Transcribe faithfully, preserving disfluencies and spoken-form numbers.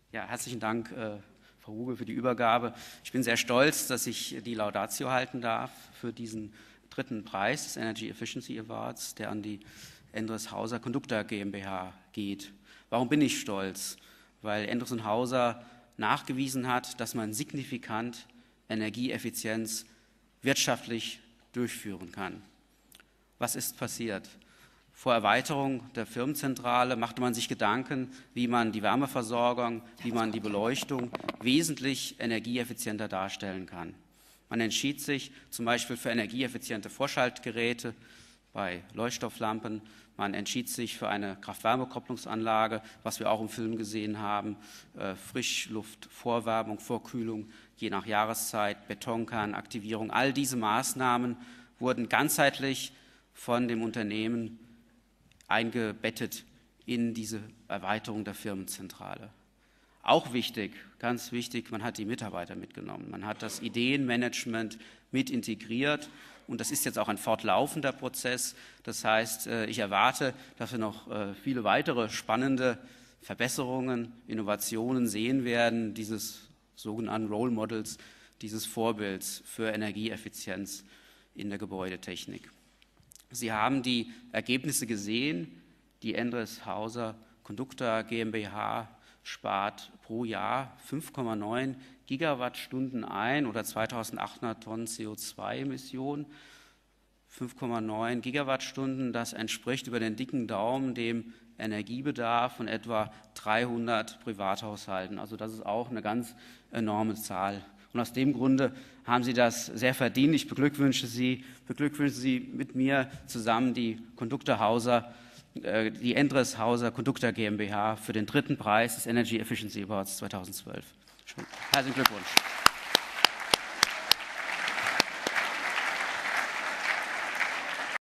Ja, herzlichen Dank, äh, Frau Ruge, für die Übergabe. Ich bin sehr stolz, dass ich die Laudatio halten darf für diesen dritten Preis des Energy Efficiency Awards, der an die Endress Hauser GmbH geht. Warum bin ich stolz? Weil Endress und Hauser nachgewiesen hat, dass man signifikant Energieeffizienz wirtschaftlich durchführen kann. Was ist passiert? Vor Erweiterung der Firmenzentrale machte man sich Gedanken, wie man die Wärmeversorgung, wie man die Beleuchtung wesentlich energieeffizienter darstellen kann. Man entschied sich zum Beispiel für energieeffiziente Vorschaltgeräte bei Leuchtstofflampen. Man entschied sich für eine Kraft-Wärme-Kopplungsanlage, was wir auch im Film gesehen haben, äh, Frischluftvorwärmung, Vorkühlung, je nach Jahreszeit, Betonkernaktivierung. All diese Maßnahmen wurden ganzheitlich von dem Unternehmen eingebettet in diese Erweiterung der Firmenzentrale. Auch wichtig, ganz wichtig, man hat die Mitarbeiter mitgenommen. Man hat das Ideenmanagement mit integriert und das ist jetzt auch ein fortlaufender Prozess. Das heißt, ich erwarte, dass wir noch viele weitere spannende Verbesserungen, Innovationen sehen werden, dieses sogenannten Role Models, dieses Vorbilds für Energieeffizienz in der Gebäudetechnik. Sie haben die Ergebnisse gesehen. Die Endress Hauser Conducta GmbH spart pro Jahr fünf Komma neun Gigawattstunden ein oder zweitausendachthundert Tonnen C O zwei Emissionen. fünf Komma neun Gigawattstunden, das entspricht über den dicken Daumen dem Energiebedarf von etwa dreihundert Privathaushalten. Also das ist auch eine ganz enorme Zahl. Und aus dem Grunde haben Sie das sehr verdient. Ich beglückwünsche Sie, beglückwünsche Sie mit mir zusammen die Conducta Hauser, äh, die Endress Hauser Conducta GmbH für den dritten Preis des Energy Efficiency Awards zweitausendzwölf. Herzlichen Glückwunsch.